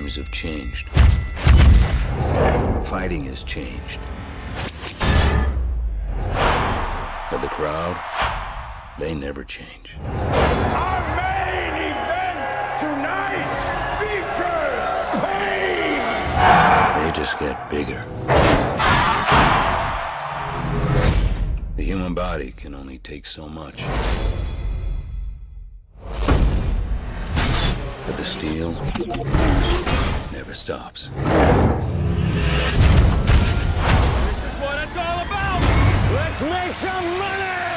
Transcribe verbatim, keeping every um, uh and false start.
Times have changed. Fighting has changed. But the crowd, they never change. Our main event tonight features pain! They just get bigger. The human body can only take so much. But the steel never stops. This is what it's all about! Let's make some money!